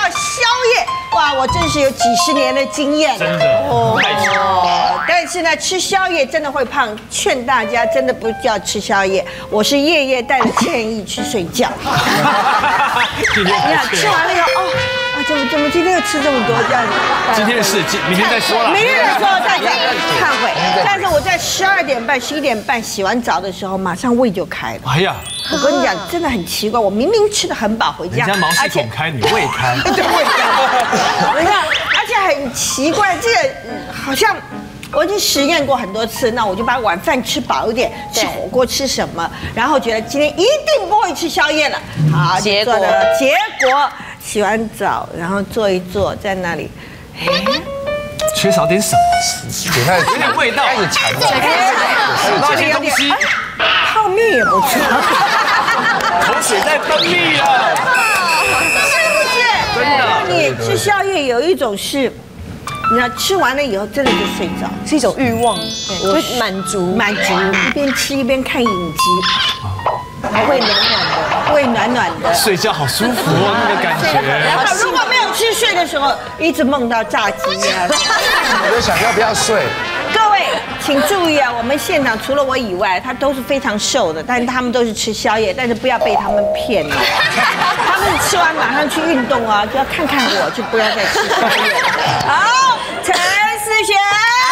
宵夜，哇，我真是有几十年的经验。 真的哦， 但是呢，吃宵夜真的会胖，劝大家真的不要吃宵夜。我是夜夜带着歉意去睡觉。你看吃完了以后，怎么今天又吃这么多这样子？ 今天的事，明天再说了。 明天再说，再讲忏悔。但是我在12点半、11点半洗完澡的时候，马上胃就开了。 哎呀， 我跟你讲，真的很奇怪，我明明吃得很饱回家， 人家毛细孔开，你胃开。 对，胃开。你看，而且很奇怪，这个好像。我已经实验过很多次，那我就把晚饭吃饱一点，吃火锅吃什么，然后觉得今天一定不会吃宵夜了。好，结果洗完澡，然后坐一坐在那里， 缺少点什么？有点味道，开始馋了，吃到一些东西， 泡面也不错， 口水在分泌了， 是不是？ 真的， 你吃宵夜有一种是。你知道吃完了以后真的就睡着， 是一种欲望，会满足， 一边吃一边看影集，胃暖暖的， 睡觉好舒服哦，那个感觉。 然后如果没有吃睡的时候，一直梦到炸鸡啊， 我就想要不要睡。 各位请注意啊，我们现场除了我以外，他都是非常瘦的，但是他们都是吃宵夜，但是不要被他们骗了。他们吃完马上去运动啊，就要看看我，就不要再吃宵夜。好，陈思璇，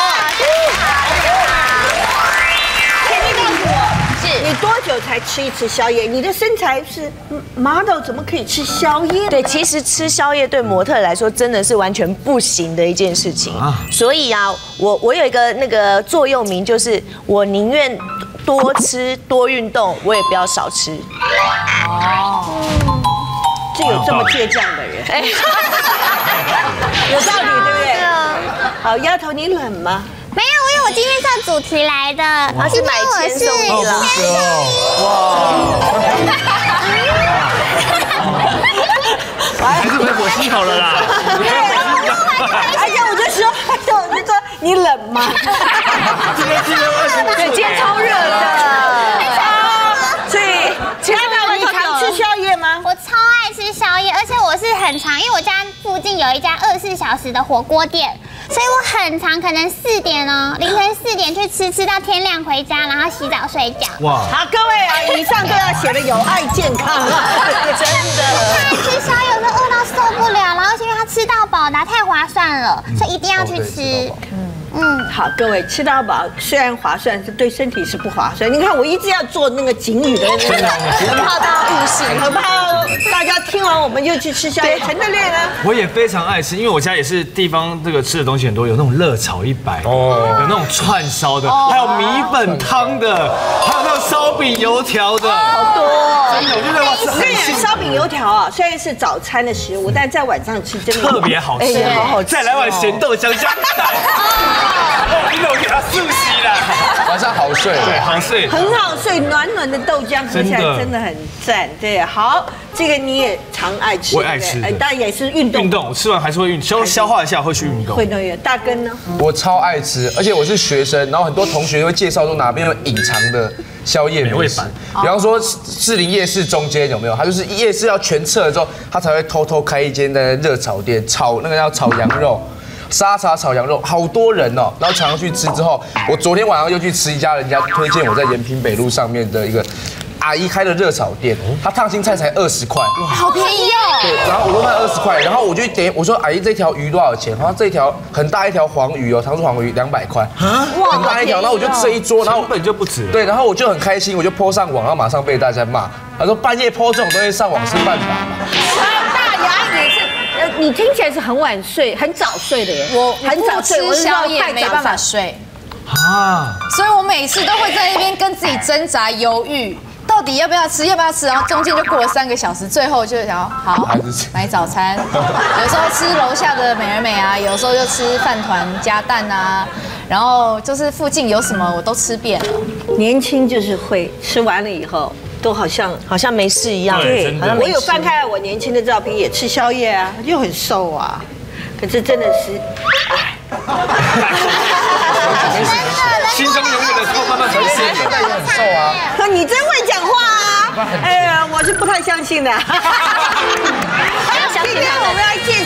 请你告诉我，你多久才吃一次宵夜？你的身材是 model， 怎么可以吃宵夜？ 对，其实吃宵夜对模特来说真的是完全不行的一件事情。所以啊，我有一个那个座右铭，就是我宁愿多吃多运动，我也不要少吃。 就有这么倔强的人，有道理，对不对？好，丫头，你冷吗？ 没有，因为我今天照主题来的，而且买签送你了。 哇！还是回火星好了啦。 而且我就说你冷吗？ 今天超热的。 所以，丫头，你常吃宵夜吗？ 我超爱吃宵夜，而且我是很常，因为我家附近有一家24小时的火锅店，所以我很常可能4点哦，凌晨4点去吃到天亮回家，然后洗澡睡觉。 哇！ 好，各位啊，以上都要写的有爱健康，真的。 太吃宵夜有时候饿到受不了，然后因为它吃到饱的太划算了，所以一定要去吃。 好，各位吃到饱虽然划算，是对身体是不划算。你看我一直要做那个警语的那个， 很怕大家误信， 很怕大家听完我们就去吃宵夜。陈德烈呢？ 我也非常爱吃，因为我家也是地方这个吃的东西很多，有那种热炒100，有那种串烧的，还有米粉汤的，还有那种烧饼油条的， 好多。 真的，我觉得哇， 我跟你讲，烧饼油条啊，虽然是早餐的食物，但在晚上吃真的特别好吃， 好好吃。 再来碗咸豆浆加蛋。因为我给它速吸啦， 晚上好睡， 对，好睡， 很好睡，暖暖的豆浆喝起来真的很赞。对，好，这个你也常爱吃， 我也爱吃， 当然也是运动。 运动，我吃完还是会消化一下，会去运动。 会的，大根呢？ 我超爱吃，而且我是学生，然后很多同学会介绍说哪边有隐藏的宵夜美食，比方说士林夜市中间有没有？它就是夜市要全撤了之后，他才会偷偷开一间的热炒店，炒那个叫炒羊肉。沙茶炒羊肉，好多人哦，然后常常去吃之后，我昨天晚上又去吃一家人家推荐我在延平北路上面的一个阿姨开的热炒店，她烫青菜才20块， 好便宜哦。 对，然后我都卖20块，然后我就点，我说阿姨这条鱼多少钱？她说这条很大一条黄鱼哦，糖醋黄鱼200块，很大一条，然后我就吃一桌，然后根本就不止。 对，然后我就很开心，我就 po 上网，然后马上被大家骂，他说半夜 po 这种东西上网是犯法嘛？ 大牙也是。你听起来是很晚睡、很早睡的人。 我很早睡， 吃宵夜没办法睡啊， 所以我每次都会在那边跟自己挣扎、犹豫，到底要不要吃，然后中间就过了3个小时，最后就想好买早餐。有时候吃楼下的美而美啊，有时候就吃饭团加蛋啊，然后就是附近有什么我都吃遍了。 年轻就是会吃完了以后。都好像没事一样， 对， 我有翻开我年轻的照片，也吃宵夜啊，又很瘦啊，可是真的是， 心中永远的痛慢慢呈现， 现在也很瘦啊。 你真会讲话啊！哎呀，我是不太相信的。今天我们要介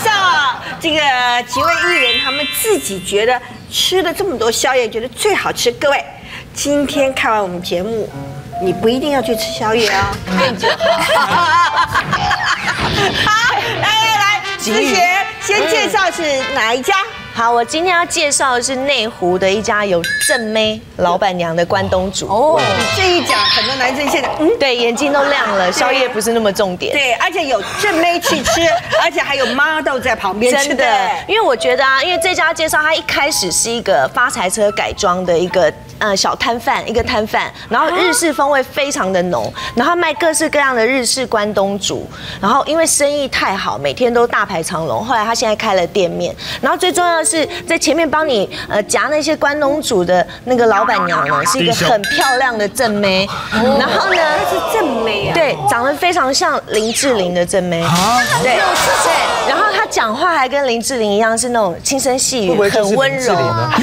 这个几位艺人他们自己觉得吃了这么多宵夜，觉得最好吃。各位，今天看完我们节目，你不一定要去吃宵夜哦，看就好。好，来，思璇先介绍是哪一家？ 好，我今天要介绍的是内湖的一家有正妹老板娘的关东煮。 哦，你这一讲，很多男生现在对，眼睛都亮了。宵夜不是那么重点。 对，而且有正妹去吃，而且还有 model 在旁边吃。 真的，因为我觉得啊，因为这家介绍，它一开始是一个发财车改装的一个小摊贩，一个摊贩，然后日式风味非常的浓，然后卖各式各样的日式关东煮，然后因为生意太好，每天都大排长龙。后来他现在开了店面，然后最重要的是在前面帮你夹那些关东煮的那个老板娘呢，是一个很漂亮的正妹，然后呢是正妹啊， 对，长得非常像林志玲的正妹，对，然后她讲话还跟林志玲一样，是那种轻声细语，很温柔。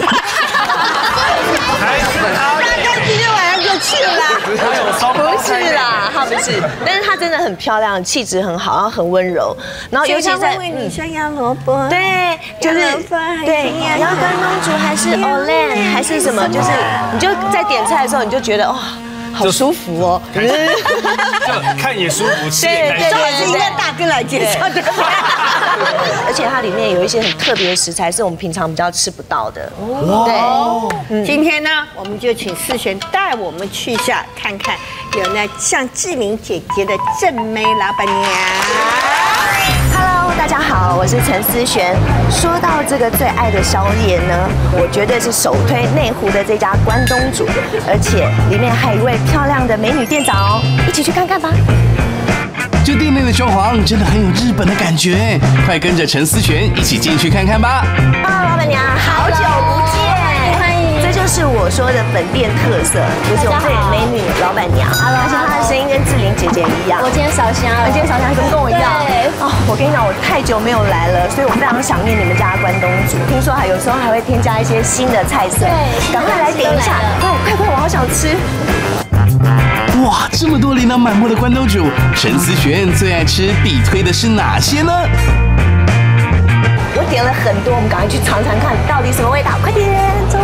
大概今天晚上就去了。 不是啦，她不是，但是她真的很漂亮，气质很好，然后很温柔，然后尤其在为你像杨萝卜， 对，就是对，然后关东煮还是 Olen 还是什么，就是你就在点菜的时候你就觉得哇。好舒服哦， 就看也舒服，吃也开心。 正好是应该大哥来介绍的。 而且它里面有一些很特别的食材，是我们平常比较吃不到的。 对，今天呢，我们就请思璇带我们去一下，看看有那像志玲姐姐的正妹老板娘。 Hello， 大家好，我是陈思璇。说到这个最爱的宵夜呢，我绝对是首推内湖的这家关东煮，而且里面还有一位漂亮的美女店长哦，一起去看看吧。 这店内的装潢真的很有日本的感觉，快跟着陈思璇一起进去看看吧。 老板娘，好久不见，欢迎。这就是我说的本店特色，就是我们这里美女老板娘，而且她的声音跟志玲姐姐一样。 我今天烧香了， 今天烧香跟我一样。哦，我跟你讲，我太久没有来了，所以我非常想念你们家的关东煮。听说有时候还会添加一些新的菜色，赶快来点一下，快，我好想吃。 哇，这么多琳琅满目的关东煮，陈思璇最爱吃必推的是哪些呢？ 我点了很多，我们赶快去尝尝看到底什么味道，快点走！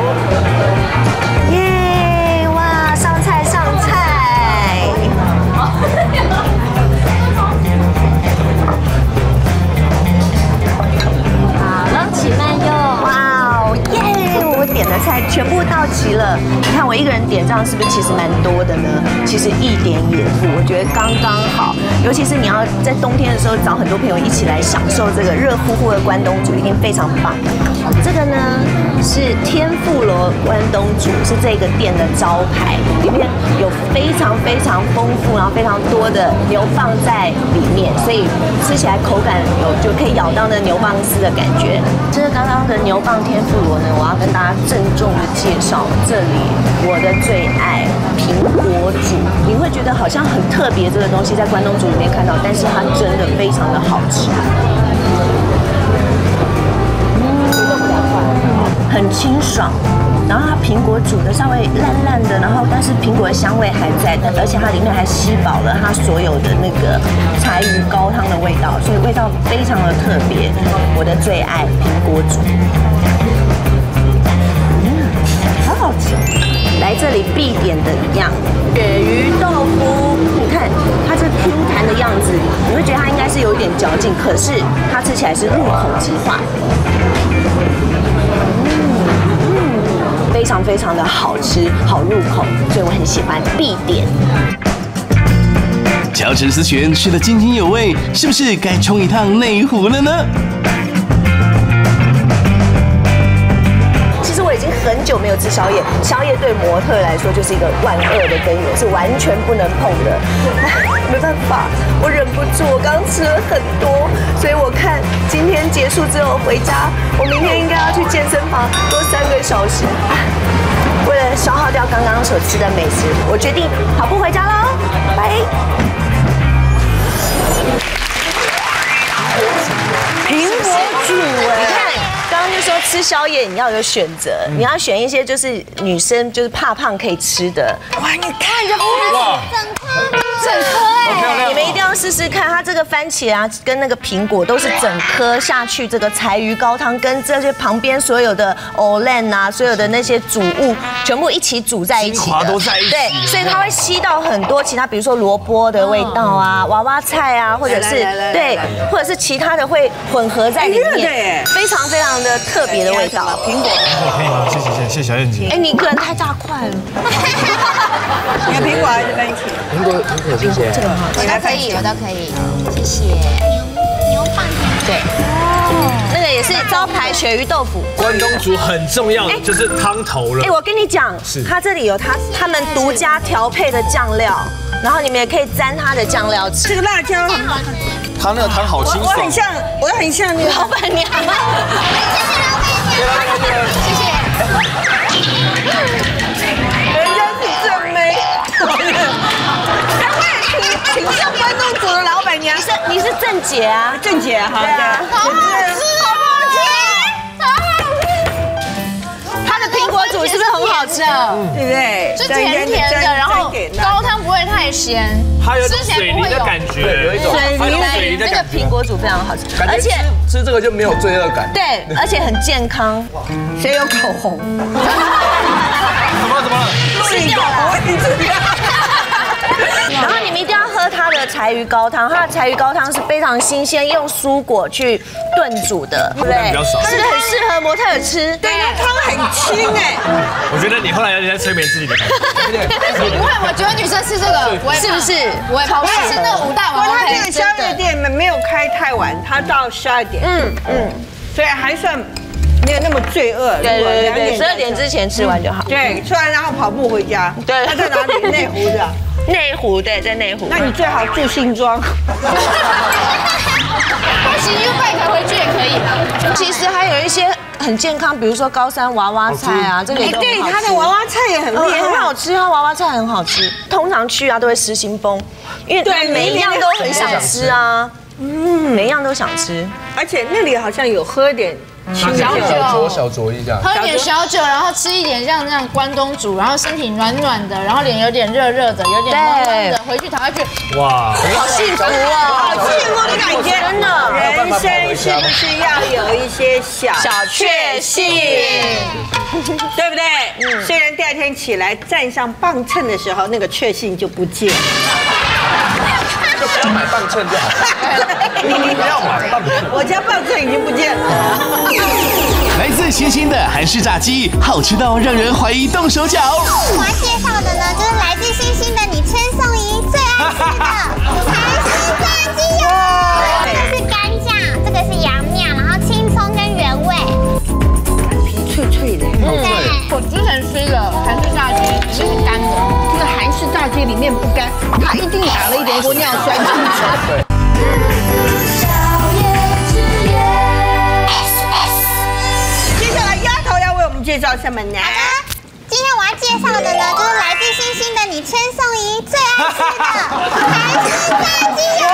耶，哇，上菜！ 好了，请慢用。 哇哦，耶！我点的菜全部到齐了。你看我一个人点这样是不是其实蛮多的呢？其实一点也不，我觉得刚刚好。尤其是你要在冬天的时候找很多朋友一起来享受这个热乎乎的关东煮，一定非常棒。这个呢是天妇罗关东煮，是这个店的招牌，里面有非常丰富，然后非常多的牛蒡在里面，所以吃起来口感就可以咬到那牛蒡丝的感觉。这是刚刚的牛蒡天妇罗呢，我要跟大家郑重的介绍这里我的最爱苹果煮。你会觉得好像很特别，这个东西在关东煮里面看到，但是它真的非常的好吃。很清爽，然后它苹果煮的稍微烂的，然后但是苹果的香味还在的，而且它里面还吸饱了它所有的那个柴鱼高汤的味道，所以味道非常的特别。我的最爱苹果煮，好好吃。来这里必点的一样，鳕鱼豆腐，你看它这平弹的样子，你会觉得它应该是有一点嚼劲，可是它吃起来是入口即化。非常的好吃，好入口，所以我很喜欢，必点。 瞧陈思璇吃得津津有味，是不是该冲一趟内湖了呢？ 其实我已经很久没有吃宵夜，宵夜对模特来说就是一个万恶的根源，是完全不能碰的。没办法，我忍不住，我刚吃了很多，所以我看今天结束之后回家，我明天应该要去健身房多3个小时。为了消耗掉刚刚所吃的美食，我决定跑步回家喽，拜。 苹果煮哎， 你看，刚刚就说吃宵夜你要有选择，你要选一些就是女生就是怕胖可以吃的。 哇，你看这后面哇， 整颗你们一定要试试看，它这个番茄啊，跟那个苹果都是整颗下去，这个柴鱼高汤跟这些旁边所有的Olen啊，所有的那些煮物全部一起煮在一起， 精华都在一起， 对，所以它会吸到很多其他，比如说萝卜的味道啊、娃娃菜啊，或者是对，或者是其他的会混合在里面，非常非常的特别的味道。 苹果可以吗？谢谢小燕姐。 哎，你一个人太大块了。 你要苹果还是番茄？ 苹果，谢谢。 我都可以，我都可以，谢谢。 牛蒡对，那个也是招牌鳕鱼豆腐。 关东煮很重要的就是汤头了。 哎，我跟你讲，它这里有他们独家调配的酱料，然后你们也可以沾它的酱料吃。 这个辣椒很好看， 它那个汤好清爽。 我很像那个老板娘。 谢谢。 人家是正妹，挺像关东煮的老板娘。 你是郑姐啊？ 郑姐哈， 对啊。 好好吃，好不好吃？好好吃。它的苹果煮是不是很好吃？ 对不对？ 就甜甜的，然后高汤不会太咸， 它有水泥的感觉， 有一种水泥的那个苹果煮非常好吃， 而且吃这个就没有罪恶感。 对，而且很健康。 谁有口红？ 怎么了？ 吃掉了。然后你们一定要喝它的柴鱼高汤，它的柴鱼高汤是非常新鲜，用蔬果去炖煮的，对不对？ 比较少， 是不是很适合模特儿吃？ 对，汤很清哎。 我觉得你后来有点在催眠自己的感觉。 不会，我觉得女生吃这个不会， 是不是？ 不会，我吃那5大碗。 他这个宵夜店没有开太晚，他到12点。所以还算没有那么罪恶。 对，12点之前吃完就好。 对，吃完然后跑步回家。 对， 他在哪里？内湖的。 内湖对，在内湖。 那你最好住新庄。 不行，U-bike回去也可以的。 其实还有一些很健康，比如说高山娃娃菜啊，这个也对，它的娃娃菜也很厉害， 很好吃，它娃娃菜很好吃。通常去啊都会失心疯，因为对每一样都很想吃啊，每一样都想吃， 而且那里好像有喝点。 小酌一下， 喝一点小酒，然后吃一点像那样关东煮，然后身体暖暖的，然后脸有点热热的，有点温温的，回去躺下去， 哇， 好幸福哦， 好幸福的感觉， 真的。 人生是不是要有一些小确幸，对不对？虽然第二天起来站上磅秤的时候，那个确幸就不见了。 就不要买磅秤就好。 不要买磅秤， 我家磅秤已经不见了。 来自新兴的韩式炸鸡，好吃到让人怀疑动手脚。 我要介绍的呢，就是来自星星的你千颂伊最爱吃的韩式炸鸡哟。这是干酱，这个是洋面，然后青葱跟原味， 皮脆脆的。 对， 我之前吃的韩式炸鸡是干的， 这个韩式炸鸡里面不干，它一定打了一点玻尿酸进去。接下来丫头要为我们介绍什么呢？ 今天我要介绍的呢，就是来自星星的你千颂伊最爱吃的韩式炸鸡哟。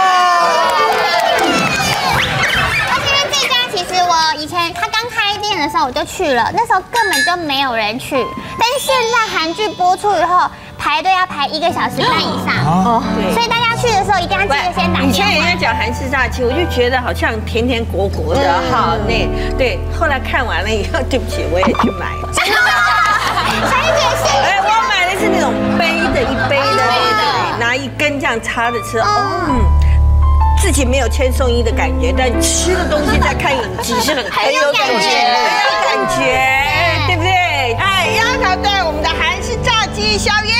而且因为这家其实我以前他刚开店的时候我就去了，那时候根本就没有人去，但是现在韩剧播出以后，排队要排1个小时半以上。哦，对。所以大家去的时候一定要记得先打电话。 以前人家讲韩式炸鸡，我就觉得好像甜甜果果的哈，对。后来看完了以后，对不起，我也去买。 真的？小燕姐是？ 哎，我买的是那种杯的一杯的，拿一根这样插着吃。自己没有千颂伊的感觉，但吃的东西在看影集是很有感觉，很有感觉，对不对？哎，丫头对我们的韩式炸鸡宵夜。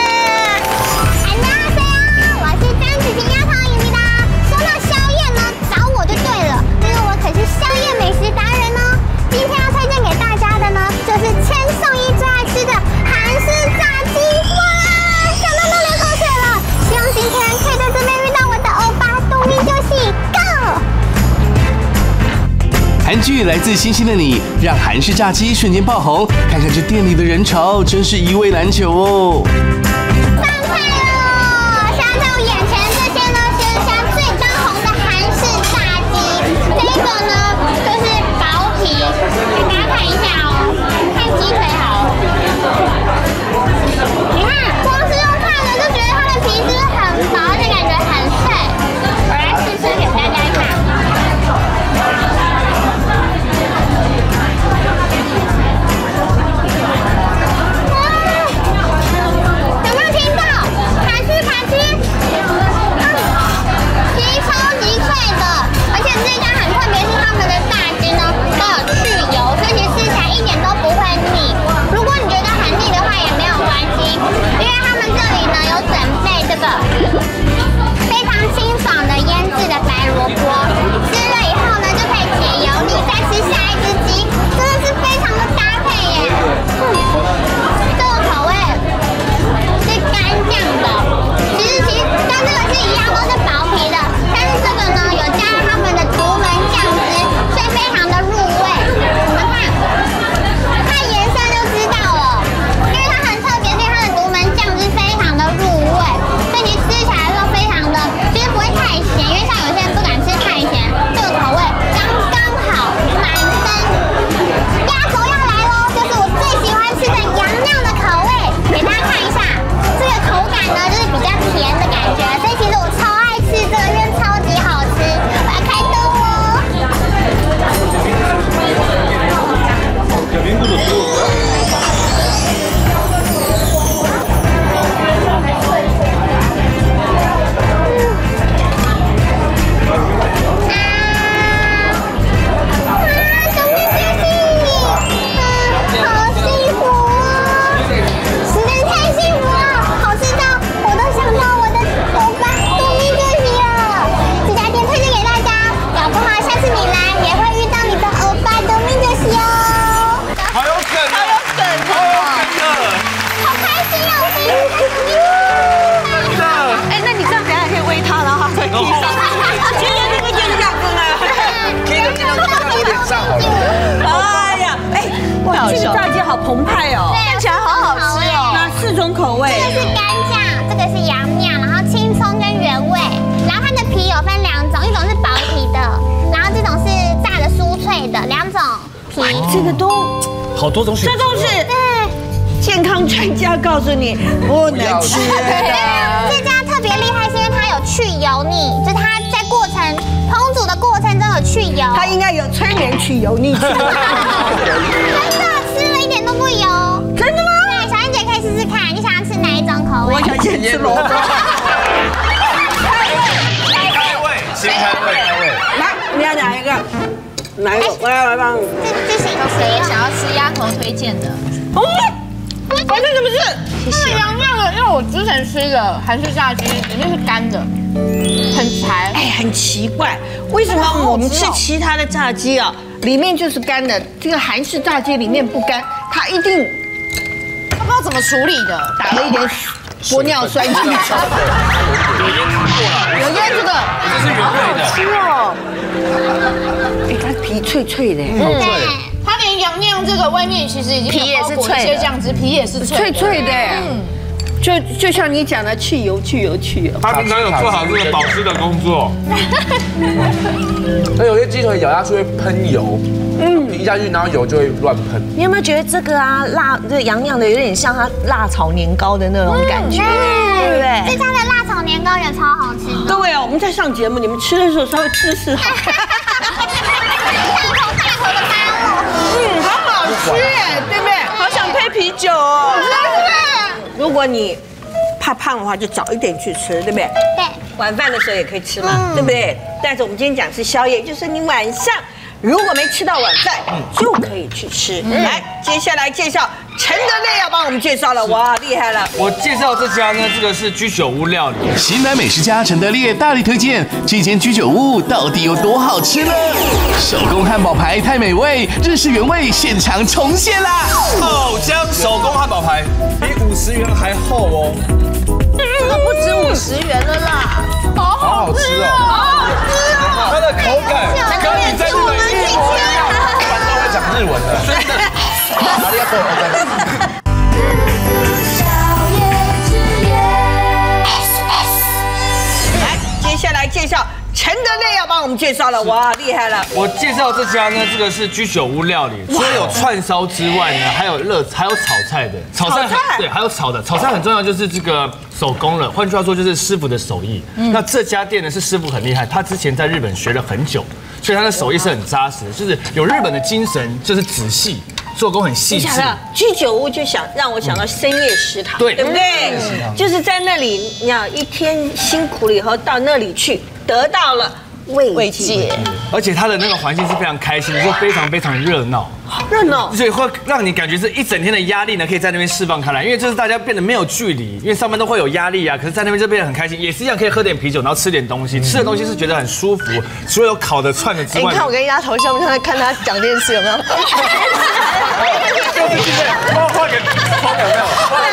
我是张子晴丫头影迷的。说到宵夜呢，找我就对了，因为我可是宵夜美食达人呢。今天要推荐给大家的呢，就是千颂伊最爱吃的韩式炸鸡。哇，想到都流口水了。希望今天可以在这边遇到我的欧巴，东明就喜 Go。 韩剧《来自星星的你》让韩式炸鸡瞬间爆红，看看这店里的人潮，真是一味难求哦。 上菜了，现在在我眼前这些呢，是现在最当红的韩式炸鸡。这个呢，就是薄皮，给大家看一下哦，看鸡腿好。你看，光是用看的就觉得它的皮是很薄题。 这个都好多种选择， 这都是健康专家告诉你不能吃的。 这家特别厉害，是因为它有去油腻，就是它在烹煮的过程中有去油。 它应该有催眠去油腻。真的吃了一点都不油。 真的吗？ 对，小燕姐可以试试看，你想要吃哪一种口味？ 我想先吃萝卜。 新开胃， 来，你要哪一个？哪一个？我来帮你。 这是谁想要吃鸭头推荐的？ 反正怎么是？ 谢谢。洋洋的，因为我之前吃的韩式炸鸡里面是干的，很柴。 哎，很奇怪，为什么我们吃其他的炸鸡啊，里面就是干的，这个韩式炸鸡里面不干？它一定不知道怎么处理的， 打了一点玻尿酸进去。有腌这个， 这是原味的。 吃哦。哎，它皮脆脆的。 对。 它连洋酿这个外面其实已经皮也是脆的， 一些酱汁，皮也是脆脆的。就像你讲的，去油。 他平常有做好这个保湿的工作。 那有些鸡腿咬下去会喷油，一下去然后油就会乱喷。 你有没有觉得这个啊这洋洋的有点像它辣炒年糕的那种感觉，对不对？ 这家的辣炒年糕也超好吃。 各位啊，我们在上节目，你们吃的时候稍微吃试好。好好吃哎，对不对？ 好想配啤酒哦。 如果你怕胖的话，就早一点去吃，对不对？ 对。 晚饭的时候也可以吃嘛，对不对？但是我们今天讲是宵夜，就是你晚上如果没吃到晚饭，就可以去吃。来，接下来介绍陈德烈要帮我们介绍了，哇，厉害了！ 我介绍这家呢，这个是居酒屋料理， 型男美食家陈德烈大力推荐，这间居酒屋到底有多好吃呢？手工汉堡排太美味，日式原味现场重现啦！ 豆浆手工汉堡排比50元还厚哦， 不止50元了啦， 好好吃哦， 它的口感跟你在日本一模一样，反正会讲日文的，真的。哪里要够？ 来，接下来介绍陈德烈要帮我们介绍了，哇，厉害了！ 我介绍这家呢，这个是居酒屋料理，除了有串烧之外呢，还有炒菜的，炒菜对，还有炒的，炒菜很重要，就是这个手工了，换句话说就是师傅的手艺。那这家店呢是师傅很厉害，他之前在日本学了很久，所以他的手艺是很扎实的，就是有日本的精神，就是仔细。做工很细致。 居酒屋就让我想到深夜食堂，对不对？就是在那里，你要一天辛苦了以后，到那里去得到了慰藉， 而且它的那个环境是非常开心，就非常非常热闹， 热闹， 所以会让你感觉是一整天的压力呢，可以在那边释放开来，因为就是大家变得没有距离，因为上班都会有压力啊，可是在那边就变得很开心，也是一样可以喝点啤酒，然后吃点东西，吃的东西是觉得很舒服，除了有烤的、串的之外， 你看我跟丫头像不像在看他讲电视有没有？ 就是今天帮我画个窗有没有？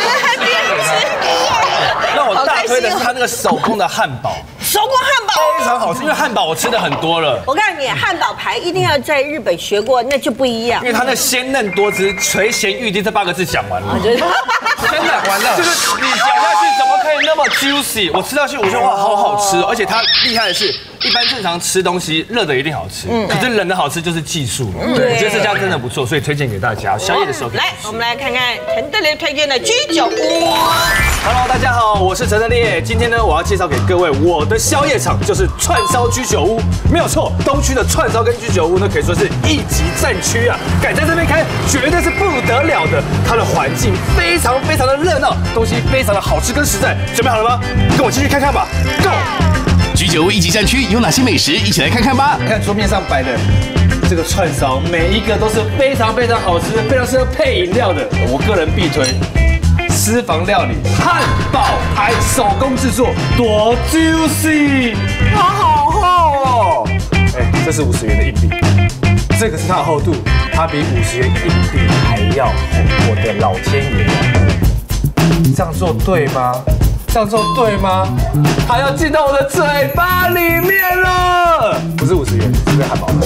让我大推的是他那个手工的汉堡。 手工汉堡非常好吃，因为汉堡我吃的很多了。 我告诉你，汉堡排一定要在日本学过，那就不一样。 因为它那鲜嫩多汁、垂涎欲滴这8个字讲完了，真的完了。就是你咬下去怎么可以那么 juicy？ 我吃下去我觉得哇，好好吃，而且它厉害的是，一般正常吃东西热的一定好吃，可是冷的好吃就是技术。我觉得这家真的不错，所以推荐给大家。宵夜的时候可以来，我们来看看陈德烈推荐的居酒屋。 Hello， 大家好，我是陈德烈。今天呢，我要介绍给各位我的宵夜场，就是串烧居酒屋。没有错，东区的串烧跟居酒屋呢，可以说是一级战区啊，敢在这边开，绝对是不得了的。它的环境非常非常的热闹，东西非常的好吃跟实在。准备好了吗？跟我进去看看吧 ，Go！ 居酒屋一级战区有哪些美食？一起来看看吧。 你看桌面上摆的这个串烧，每一个都是非常非常好吃，非常适合配饮料的。我个人必推。私房料理汉堡排手工制作，多 juicy， 它好厚哦！哎，这是50元的硬币，这个是它的厚度，它比50元硬币还要厚。我的老天爷，这样做对吗？这样做对吗？它要进到我的嘴巴里面了！不是50元，是汉堡，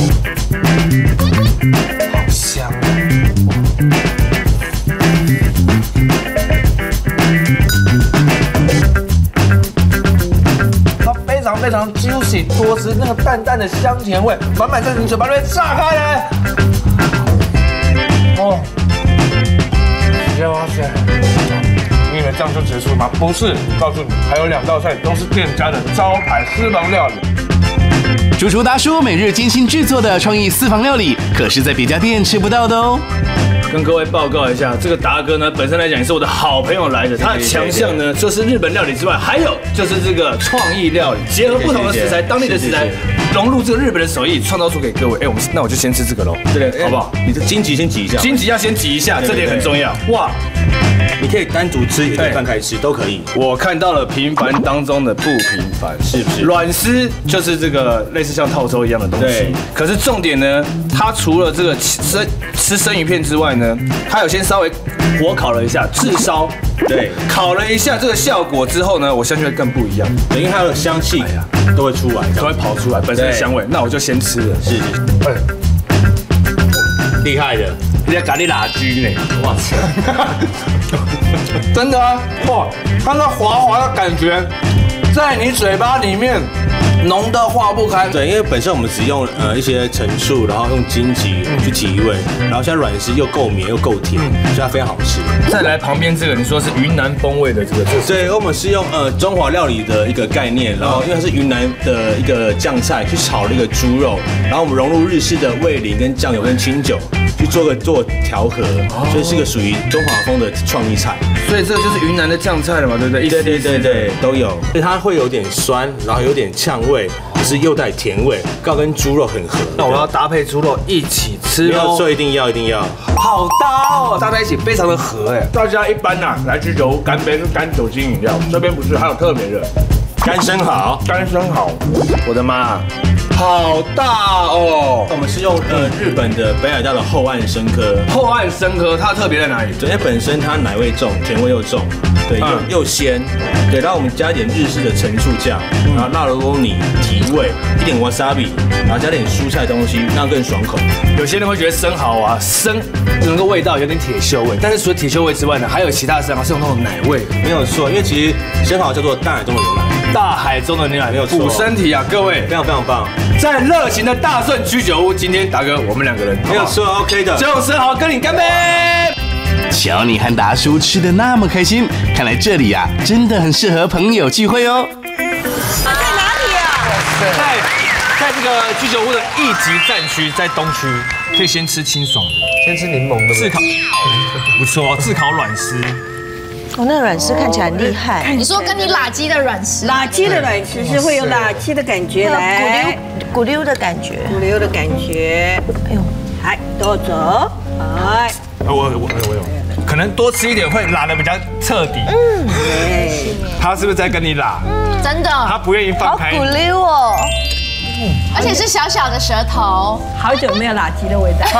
好香啊！非常 juicy 多汁，那个淡淡的香甜味，满满在你嘴巴里面炸开来。 哦，哇塞！你以为这样就结束吗？不是，告诉你，还有2道菜都是店家的招牌私房料理。 主厨达叔每日精心制作的创意私房料理，可是在别家店吃不到的哦。 跟各位报告一下，这个达哥呢，本身来讲也是我的好朋友来的。他的强项呢，就是日本料理之外，还有就是这个创意料理，结合不同的食材，当地的食材，融入这个日本的手艺，创造出给各位。那我就先吃这个喽，对不对？好不好？ 你的荆棘先挤一下， 荆棘要先挤一下，这点很重要。哇！ 你可以单独吃，也可以分开吃，都可以。 我看到了平凡当中的不平凡， 是不是？ 软丝就是这个类似像套粥一样的东西。对。可是重点呢，它除了这个吃生鱼片之外呢，它有先稍微火烤了一下，炙烧。对。烤了一下这个效果之后呢，我相信会更不一样。 因为它的香气都会出来， 都会跑出来，本身的香味。那我就先吃了。 是。厉害的。 人家咖喱辣鸡呢， 哇塞！ 真的啊，哇，它那滑滑的感觉，在你嘴巴里面浓到化不开。 对，因为本身我们只用一些陈醋，然后用荆棘去提味，然后现在软丝又够绵又够甜，所以它非常好吃。 再来旁边这个，你说是云南风味的这个， 对，我们是用中华料理的一个概念，然后因为它是云南的一个酱菜去炒了一个猪肉，然后我们融入日式的味淋跟酱油跟清酒。去做调和，所以是个属于中华风的创意菜。 所以这个就是云南的酱菜了嘛，对不对？ 对，都有。所以它会有点酸，然后有点呛味，可是又带甜味，刚好跟猪肉很合。 那我要搭配猪肉一起吃哦。所以一定要。 好搭哦，搭在一起非常的合哎。大家一般呐来居酒屋干杯是干酒精饮料，这边不是，还有特别的干生蚝。 我的妈！好大哦！ 我们是用日本的北海道的厚岸生科。 它特别在哪里？ 对，因为本身它奶味重，甜味又重，对，又鲜，对，然后我们加一点日式的陈醋酱，然后辣萝卜泥提味，一点 wasabi， 然后加点蔬菜东西，让更爽口。 有些人会觉得生蚝啊那个味道有点铁锈味，但是除了铁锈味之外呢，还有其他的生蚝是有那种奶味。 没有错，因为其实生蚝叫做大海中的牛奶。 大海中的牛奶没有错， 补身体啊，各位， 非常棒。 在热情的大顺居酒屋，今天达哥我们2个人没有错 ，OK 的， 就生蚝跟你干杯。 瞧你和达叔吃的那么开心，看来这里啊真的很适合朋友聚会哦。 在哪里啊？ 在这个居酒屋的1级战区，在东区，可以先吃清爽的， 先吃柠檬的， 炙烤，不错，炙烤软丝。 哦，那软丝看起来很厉害。 你说跟你辣鸡的软丝， 辣鸡的软丝是会有辣鸡的感觉来， 骨溜的感觉， 哎呦，来多走，哎， 我有，可能多吃一点会辣的比较彻底。他是不是在跟你辣？ 真的， 他不愿意放开。 好骨溜哦。 而且是小小的舌头， 好久没有辣鸡的味道。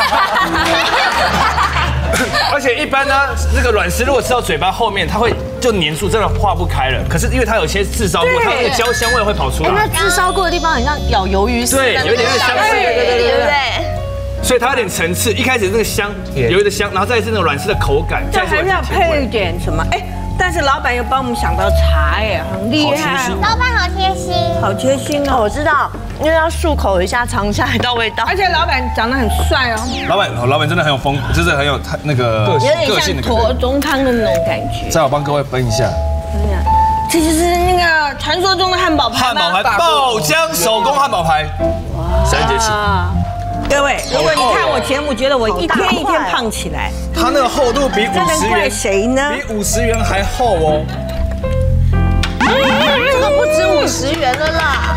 而且一般呢，这个软丝如果吃到嘴巴后面，它会就黏住，真的化不开了。可是因为它有些炙烧过，它那个焦香味会跑出来。 那炙烧过的地方很像咬鱿鱼丝， 对，有点相似， 对不对？ 所以它有点层次，一开始那个香，鱿鱼的香，然后再是那个软丝的口感， 这还是要配一点什么？哎，但是老板又帮我们想到茶，哎，很厉害。 老板好贴心， 好贴心哦。 我知道，因为要漱口一下，尝一下一道味道。 而且老板长得很帅哦。 老板真的很有风，就是很有他那个有点像驼中汤的那种感觉。 再我帮各位分一下。 这就是那个传说中的汉堡排吗？ 爆浆手工汉堡排，3节起。 各位，如果你看我节目，觉得我一天一天胖起来， 它那个厚度比50元， 谁呢？ 比50元还厚哦。 这个不止50元了啦。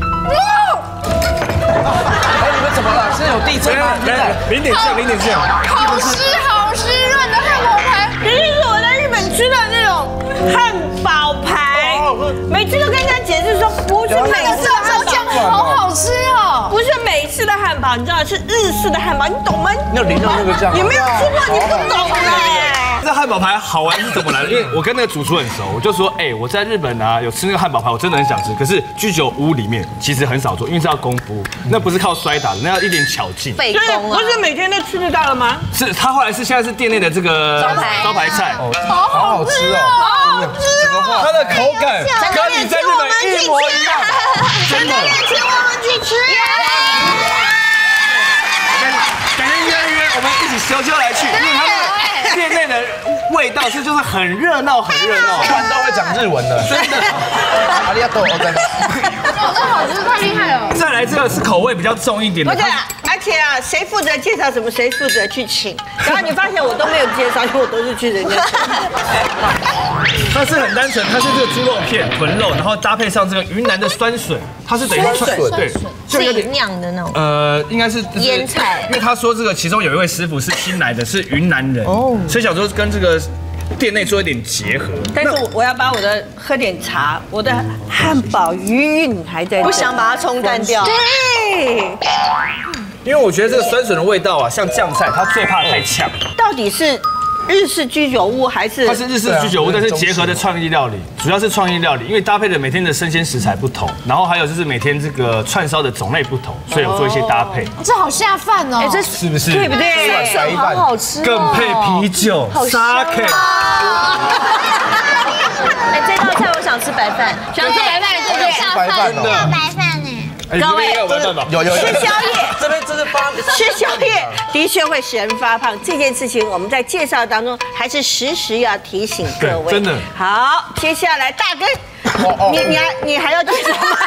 哎，你们怎么了？是有地震吗 ？0点降。 好湿润的汉堡排， 这就是我在日本吃的那种汉堡排，每次都跟人家解释说不是美式的汉堡， 好好吃哦， 不是美式的汉堡，你知道是日式的汉堡，你懂吗？ 你有淋到那个酱？ 你没有吃过，你不懂哎。 这汉堡排好玩是怎么来的？因为我跟那个主厨很熟，我就说，哎，我在日本啊有吃那个汉堡排，我真的很想吃。可是居酒屋里面其实很少做，因为是要功夫，那不是靠摔打的，那要一点巧劲。 费工啊！ 不是每天都吃得到了吗？ 是他后来是现在是店内的这个招牌菜， 好好吃哦， 它的口感跟你在日本一模一样，真的。 请我们去吃。 改天约，我们一起揪揪来去，因为他们店内的味道就是很热闹，很热闹， 突然都会讲日文了，真的。阿里亚多，真的。 这好吃太厉害了。 再来这个是口味比较重一点的， 不是，而且啊，谁负责介绍什么，谁负责去请。然后你发现我都没有介绍，因为我都是去人家请。 它是很单纯，它是这个猪肉片、豚肉，然后搭配上这个云南的酸笋，它是等于对， 自己酿的那种。 应该是腌菜， 因为他说这个其中有一位师傅是新来的，是云南人，所以想说跟这个店内做一点结合。 但是我要把我的喝点茶，我的汉堡余韵还在， 不想把它冲淡掉。 对， 因为我觉得这个酸笋的味道啊，像酱菜，它最怕太呛。 到底是日式居酒屋还是？ 它是日式居酒屋，但是结合的创意料理，主要是创意料理，因为搭配的每天的生鲜食材不同，然后还有就是每天这个串烧的种类不同，所以有做一些搭配。 这好下饭哦， 这是不是？ 对不对？ 蒜好好吃， 更配啤酒、sake。 哎，这道菜我想吃白饭， 想吃白饭，对不对？ 下饭没有白饭呢。 各位， 有吃宵夜， 这边这是发吃宵夜的确会使人发胖。这件事情我们在介绍当中还是时时要提醒各位。 真的。 好，接下来大根，你还要介绍吗？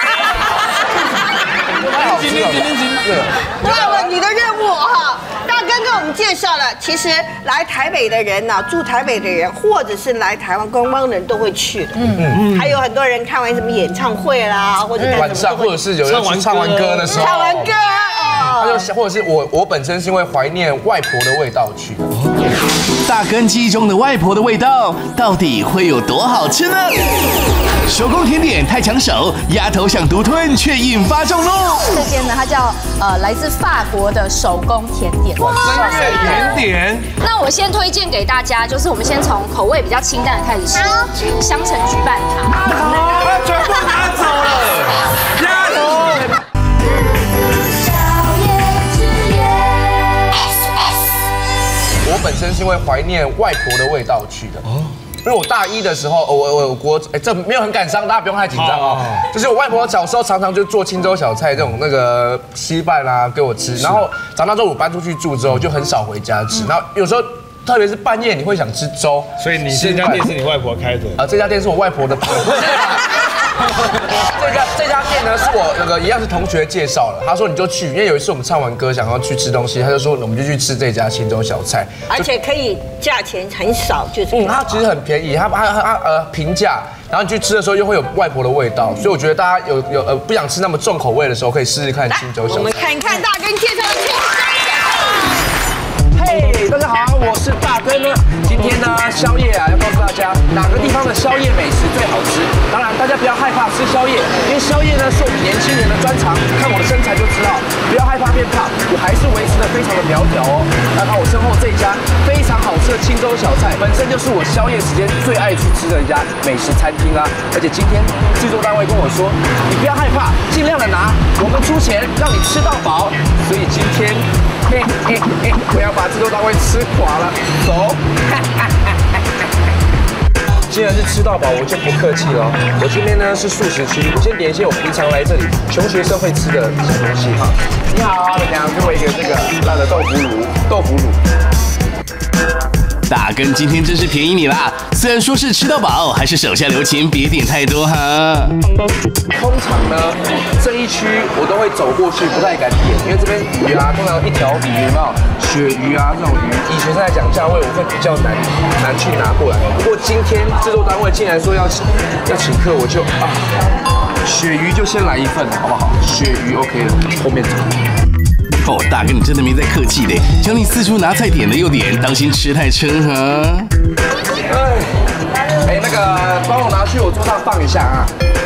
忘了你的任务哈。大根跟我们介绍了，其实来台北的人呢，住台北的人，或者是来台湾观光的人都会去。还有很多人看完什么演唱会啦，或者晚上，或者是有人唱完歌的时候， 唱完歌他就或者是我本身是因为怀念外婆的味道去的。 大根记忆中的外婆的味道，到底会有多好吃呢？手工甜点太抢手，丫头想独吞却引发众怒。 这间呢，它叫来自法国的手工甜点。 三月甜点。 那我先推荐给大家，就是我们先从口味比较清淡的开始吃。香橙焗拌糖。 好，全部拿走了，丫头。 我本身是因为怀念外婆的味道去的。因为我大一的时候，这没有很感伤，大家不用太紧张哦。就是我外婆小时候常常就做青州小菜这种那个稀饭啊给我吃，然后长大之后我搬出去住之后就很少回家吃，然后有时候特别是半夜你会想吃粥， 所以你这家店是你外婆开的啊？这家店是我外婆的朋友。这家店呢是我一样是同学介绍了，他说你就去，因为有一次我们唱完歌想要去吃东西，他就说我们就去吃这家青州小菜， 而且可以价钱很少，就是它其实很便宜，它平价，然后你去吃的时候又会有外婆的味道，所以我觉得大家有不想吃那么重口味的时候，可以试试看青州小菜。 我们看一看大根介绍的青州。 嘿，大家好，我是大根呢。今天呢，宵夜啊，要告诉大家哪个地方的宵夜美食最好吃。当然，大家不要害怕吃宵夜，因为宵夜呢是我们年轻人的专长。看我的身材就知道，不要害怕变胖，我还是维持得非常的苗条哦。那看我身后这一家非常好吃的青州小菜，本身就是我宵夜时间最爱去吃的一家美食餐厅啊。而且今天制作单位跟我说，你不要害怕，尽量的拿，我们出钱让你吃到饱。所以今天。我要把制作单位吃垮了，走！既然是吃到饱，我就不客气了。我这边呢是素食区，我先点一些我平常来这里穷学生会吃的小东西哈。你好，等下给我一个这个辣的豆腐乳。 大根今天真是便宜你啦！虽然说是吃到饱，还是手下留情，别点太多哈。 通常呢，这一区我都会走过去，不太敢点，因为这边鱼啊，通常一条鱼有没有？鳕鱼啊这种鱼，以学生来讲价位我会比较难去拿过来。不过今天制作单位竟然说要请客，我就鳕鱼就先来一份，好不好？鳕鱼 OK 了，后面走。 哦，大哥，你真的没在客气的，教你四处拿菜点的优点，当心吃太撑哈。 那个帮我拿去我桌上放一下啊。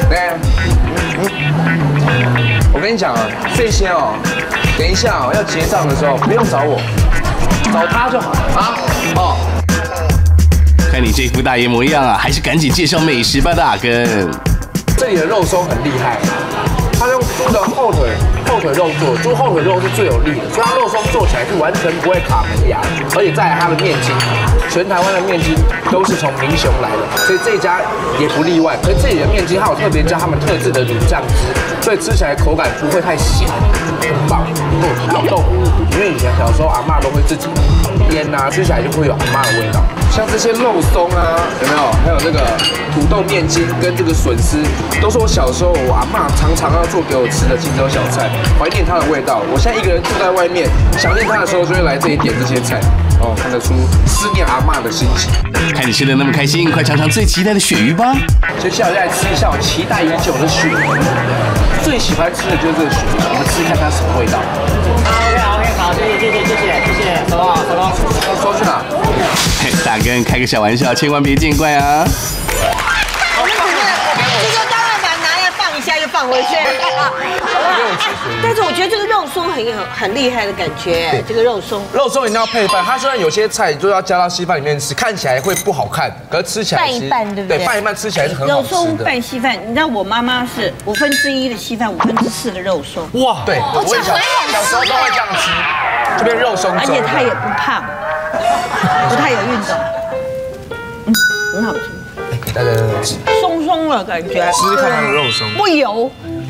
我跟你讲啊，这些等一下要结账的时候不用找我，找他就好啊。 看你这副大爷模样啊，还是赶紧介绍美食吧，大根。 这里的肉松很厉害。它用猪的后腿肉做，猪后腿肉是最有力的，所以它肉松做起来是完全不会卡门牙，而且再来它的面筋，全台湾的面筋都是从民雄来的，所以这一家也不例外。可是这里的面筋还有特别加他们特制的乳酱汁，所以吃起来口感不会太咸，很棒。老豆腐，因为以前小时候阿嬷都会自己腌啊，吃起来就会有阿嬷的味道。像这些肉松啊，有没有？还有这个土豆面筋跟这个笋丝，都是我小时候我阿嬷常常要做给我吃的清粥小菜，怀念它的味道。我现在一个人住在外面，想念它的时候就会来这里点这些菜。哦，看得出思念阿嬷的心情。 看你吃的那么开心，快尝尝最期待的鳕鱼吧！ 接下来再来吃一下我期待已久的鳕鱼，最喜欢吃的就是这个鳕鱼，我们吃一下它什么味道。OK， 好，谢谢，收收去哪？ 大哥，开个小玩笑，千万别见怪啊！ 这个当然把它拿来放一下又放回去。但是我觉得这个肉松很厉害的感觉，这个肉松一定要配饭。它虽然有些菜就要加到稀饭里面吃，看起来会不好看，可是吃起来拌一拌，对不对？ 对，拌一拌吃起来是很好吃的。 肉松拌稀饭，你知道我妈妈是1/5的稀饭，4/5的肉松。 哇，对，我也小时候都会这样吃，就变肉松粥。 而且她也不胖，不太有运动，很好吃。 来吃， 松松了感觉， 吃吃看它的肉松， 不油，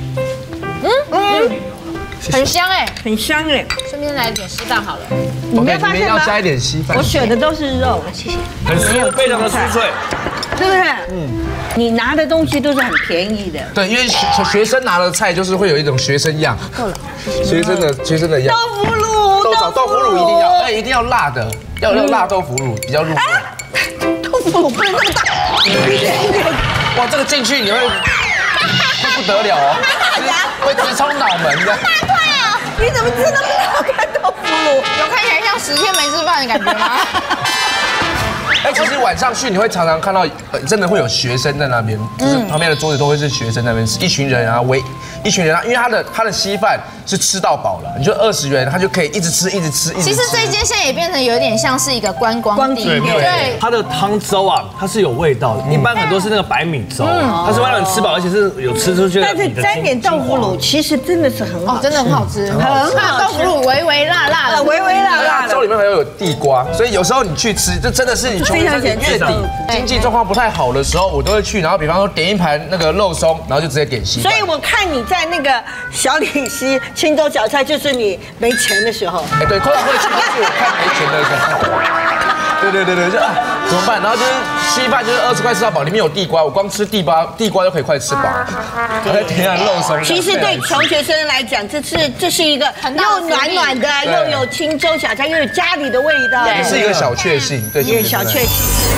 很香哎， 很香哎。 顺便来点稀饭好了。 你没有发现吗？ 要加一点稀饭。 我选的都是肉，谢谢。 很酥，非常的酥脆， 是不是？你拿的东西都是很便宜的。 对，因为学生拿的菜就是会有一种学生样。够了，学生的样。 豆腐乳， 豆腐乳一定要，一定要辣的，要辣豆腐乳比较入味。 豆腐乳不能那么大。 哇，这个进去你会不得了哦，会直冲脑门的。 大块哦！ 你怎么吃那么大块豆腐乳？ 有看起来像10天没吃饭的感觉吗？ 其实晚上去你会常常看到，真的会有学生在那边，就是旁边的桌子都会是学生在那边吃，一群人啊，因为他的稀饭是吃到饱了，你就20元，他就可以一直吃。 其实这一间现在也变成有点像是一个观光地， 对，它的汤粥啊，它是有味道的，一般很多是那个白米粥，它是会让你吃饱，而且是有吃出去的。 但是沾点豆腐乳，其实真的是很好， 真的很好吃，很好。豆腐乳微微辣辣的， 微微辣辣的。 粥里面还有地瓜，所以有时候你去吃，这真的是你穷人月底经济状况不太好的时候，我都会去，然后比方说点一盘那个肉松，然后就直接点稀饭。 所以我看你在那个小李溪清粥小菜，就是你没钱的时候。 对，通常会去，是我看没钱的时候。对，就怎么办？然后就是稀饭就是20块吃到饱，里面有地瓜，我光吃地瓜就可以快吃饱了。我再点下肉松。 其实对穷学生来讲，这是一个又暖暖的，又有清粥小菜，又有家里的味道， 也是一个小确幸，对， 一个小确幸。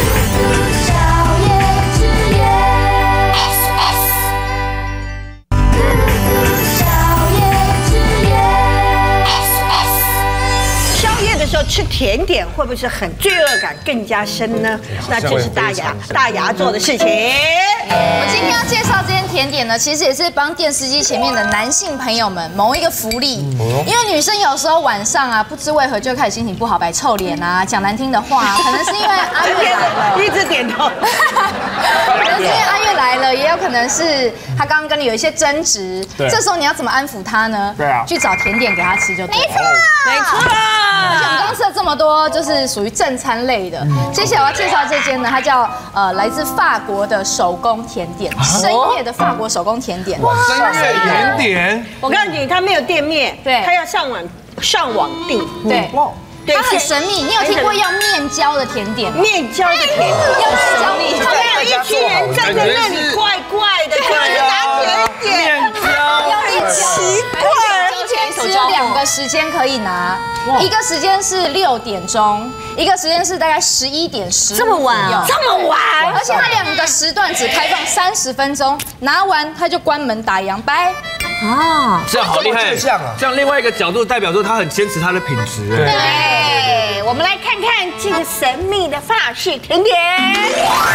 吃甜点会不会是很罪恶感更加深呢？那这是大牙做的事情。 我今天要介绍这间甜点呢，其实也是帮电视机前面的男性朋友们谋一个福利。因为女生有时候晚上啊，不知为何就开始心情不好，摆臭脸啊，讲难听的话，可能是因为阿月来了， 一直点头。 可能是因为阿月来了，也有可能是他刚刚跟你有一些争执。这时候你要怎么安抚他呢？对啊，去找甜点给他吃就对了。 没错。 而且我们刚吃了这么多，就是属于正餐类的。接下来我要介绍这间呢，它叫来自法国的手工甜点，深夜的法国手工甜点。 深夜甜点， 我告诉你，它没有店面，对，它要上网订， 对。它很神秘，你有听过要面交的甜点吗？ 面交的甜点， 要面交蜜， 旁边有一群人站在那里，怪怪的，就是拿甜点， 要面交， 奇怪。 只有2个时间可以拿，一个时间是6点钟，一个时间是大概11点15。 这么晚， 而且它2个时段只开放30分钟，拿完它就关门打烊，拜。 啊，这样好厉害！这样另外一个角度代表说他很坚持他的品质。 对，我们来看看这个神秘的法式甜点。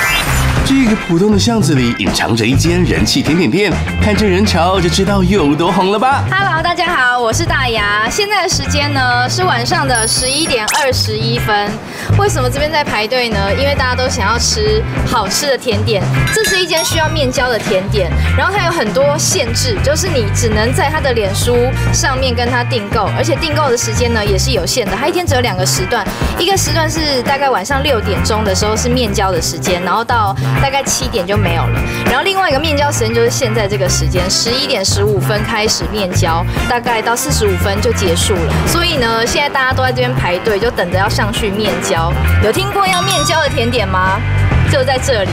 这个普通的巷子里隐藏着一间人气甜点店，看这人潮就知道有多红了吧 Hello， 大家好，我是大牙。现在的时间呢是晚上的11点21分。为什么这边在排队呢？因为大家都想要吃好吃的甜点。这是一间需要面交的甜点，然后它有很多限制，就是你只能在它的脸书上面跟它订购，而且订购的时间呢也是有限的。它一天只有2个时段，一个时段是大概晚上6点钟的时候是面交的时间，然后到大概7点就没有了。然后另外一个面交时间就是现在这个时间，11点15分开始面交，大概到45分就结束了。所以呢，现在大家都在这边排队，就等着要上去面交。有听过要面交的甜点吗？就在这里。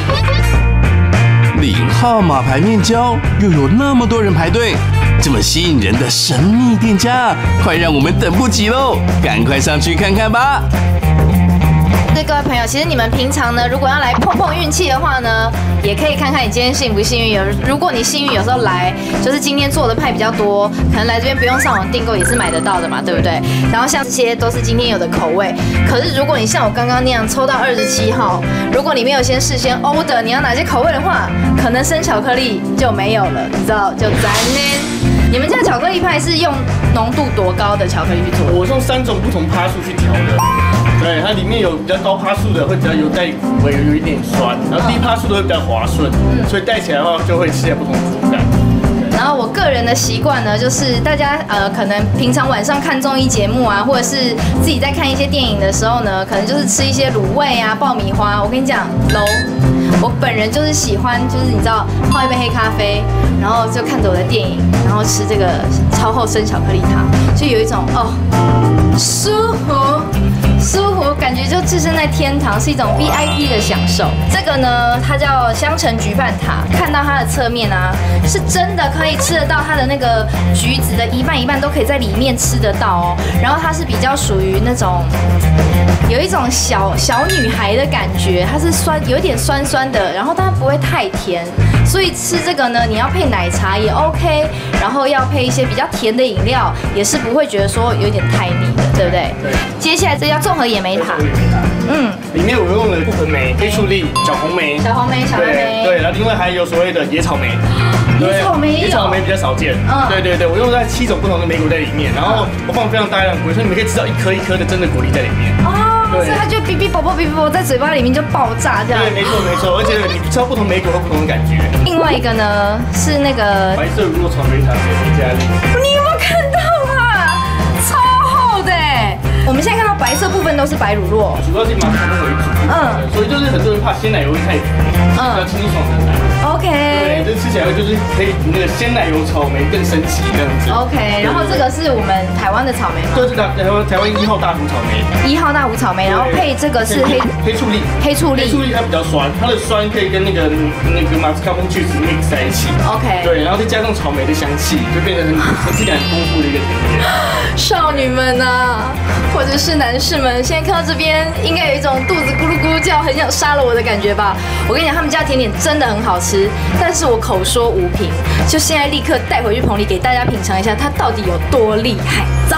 0号马牌面交，又有那么多人排队，这么吸引人的神秘店家，快让我们等不及喽！赶快上去看看吧。 对各位朋友，其实你们平常呢，如果要来碰碰运气的话呢，也可以看看你今天幸不幸运。如果你幸运，有时候来就是今天做的派比较多，可能来这边不用上网订购也是买得到的嘛，对不对？然后像这些都是今天有的口味。可是如果你像我刚刚那样抽到27号，如果你没有先事先 order 你要哪些口味的话，可能生巧克力就没有了，你知道就咱呢。你们家巧克力派是用浓度多高的巧克力去做？ 我用3种不同趴数去调的。对，它里面有比较高趴数的会比较有带苦味，有一点酸，然后低趴数的会比较滑顺，所以带起来的话就会吃起来不同的口感。 然后我个人的习惯呢，就是大家可能平常晚上看综艺节目啊，或者是自己在看一些电影的时候呢，可能就是吃一些卤味啊、爆米花。我跟你讲，low，我本人就是喜欢，就是你知道泡一杯黑咖啡，然后就看着我的电影，然后吃这个超厚生巧克力塔，就有一种舒服。舒服，感觉就置身在天堂，是一种 VIP 的享受。这个呢，它叫香橙橘半塔，看到它的侧面啊，是真的可以吃得到它的那个橘子的一半一半都可以在里面吃得到哦。然后它是比较属于那种有一种小女孩的感觉，它是酸，有点酸酸的，然后它不会太甜，所以吃这个呢，你要配奶茶也 OK， 然后要配一些比较甜的饮料，也是不会觉得说有点太腻的，对不对？对。接下来这叫综合野莓塔， 里面我用了覆盆莓、黑醋栗、小红莓、 小莓， 对，然后另外还有所谓的野草莓，野草莓比较少见，对，我用在7种不同的莓果在里面，然后我放非常大量的果，所以你们可以吃到一颗一颗的真的果粒在里面。 所以它就哔哔啵啵哔哔啵在嘴巴里面就爆炸这样。 对，没错，而且你吃到不同莓果有不同的感觉。 另外一个呢是那个白色乳酪草莓塔给加力， 你有没有看到啊？超厚的哎！我们现在看到白色部分都是白乳酪， 主要是以马卡龙为主，所以就是很多人怕鲜奶油会太苦，要清爽的奶。 OK， 对，这吃起来就是可以比那个鲜奶油草莓更升级这样子。 OK， 然后这个是我们台湾的草莓吗？ 对，是台湾1号大湖草莓 ，1号大湖草莓，然后配这个是黑醋栗，黑醋栗它比较酸，它的酸可以跟那个马斯卡彭 cheese mix 在一起。 OK， 对，然后再加上草莓的香气，就变得很层次感很丰富的一个甜点。 少女们啊，或者是男士们，现在看到这边应该有一种肚子咕噜咕噜叫，很想杀了我的感觉吧？我跟你讲，他们家甜点真的很好吃，但是我口说无凭，就现在立刻带回去棚里给大家品尝一下，它到底有多厉害。走。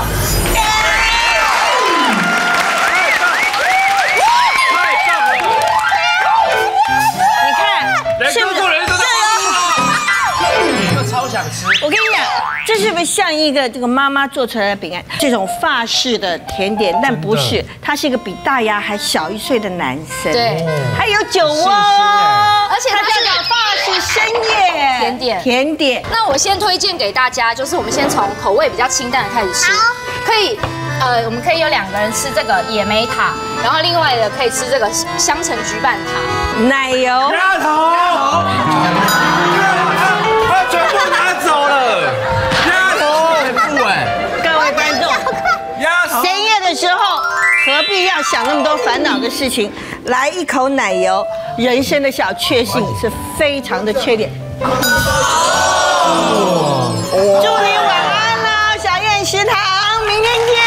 我跟你讲，这是不是像一个这个妈妈做出来的饼干？这种法式的甜点，但不是，他是一个比大牙还小1岁的男生， 对， 还有酒窝， 而且它叫法式深夜甜点。 那我先推荐给大家，就是我们先从口味比较清淡的开始吃，可以，我们可以有2个人吃这个野莓塔，然后另外的可以吃这个香橙橘半塔， 奶油鸭头。全部拿走了，鸭头很不稳。 各位观众， 鸭头深夜的时候何必要想那么多烦恼的事情？来一口奶油，人生的小确幸是非常的缺点。祝你晚安啦，小燕食堂，明天见。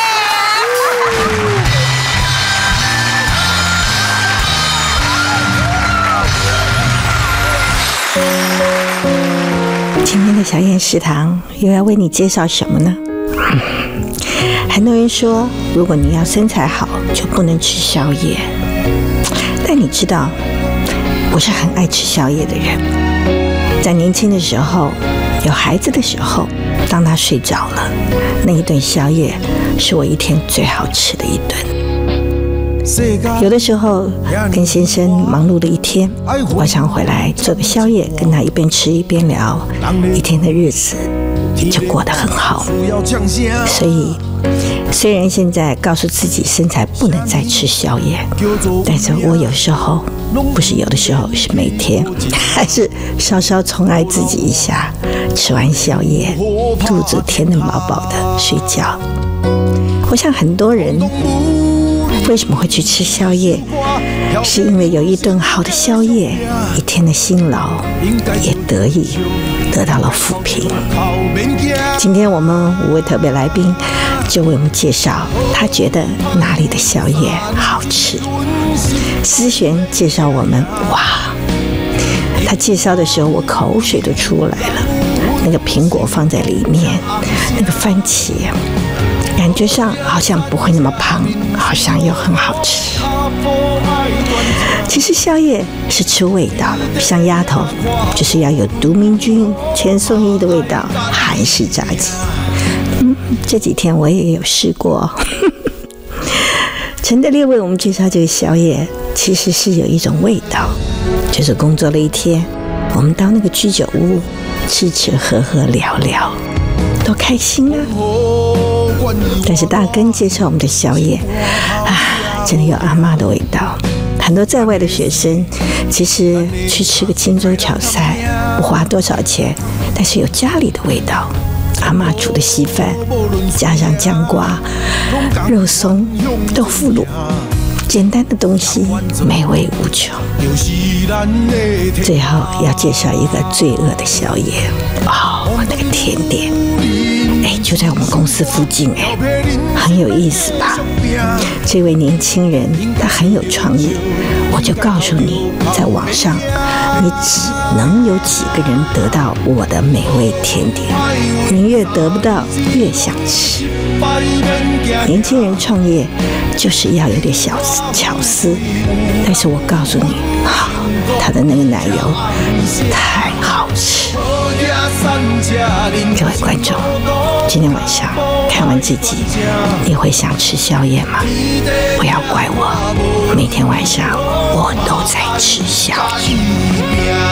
今天的小燕食堂又要为你介绍什么呢？很多人说，如果你要身材好，就不能吃宵夜。但你知道， 我是很爱吃宵夜的人。在年轻的时候，有孩子的时候，当他睡着了，那一顿宵夜是我一天最好吃的一顿。有的时候跟先生忙碌了一天，晚上回来做个宵夜，跟他一边吃一边聊，一天的日子就过得很好。所以虽然现在告诉自己身材不能再吃宵夜，但是我有时候不是有的时候，是每天还是稍稍宠爱自己一下，吃完宵夜肚子填得饱饱的睡觉。我想很多人为什么会去吃宵夜，是因为有一顿好的宵夜，一天的辛劳也得到了抚平。今天我们5位特别来宾就为我们介绍他觉得哪里的宵夜好吃。思璇介绍我们，哇，他介绍的时候我口水都出来了。那个苹果放在里面，那个番茄感觉上好像不会那么胖，好像又很好吃。其实宵夜是吃味道，像鸭头就是要有独明君、全颂一的味道，韩式炸鸡。这几天我也有试过。陈德烈为我们介绍这个宵夜，其实是有一种味道，就是工作了一天，我们到那个居酒屋吃吃喝喝聊聊，多开心啊！但是大根介绍我们的宵夜啊，真的有阿嬷的味道。很多在外的学生，其实去吃个青州炒菜不花多少钱，但是有家里的味道。阿嬷煮的稀饭，加上酱瓜、肉松、豆腐乳，简单的东西美味无穷。最后要介绍一个罪恶的宵夜那个甜点，就在我们公司附近，很有意思吧？这位年轻人他很有创意，我就告诉你，在网上你只能有几个人得到我的美味甜点，人越得不到越想吃。年轻人创业就是要有点小巧思，但是我告诉你，他的那个奶油太好吃。各位观众，今天晚上看完这集，你会想吃宵夜吗？不要怪我，每天晚上我都在吃宵夜。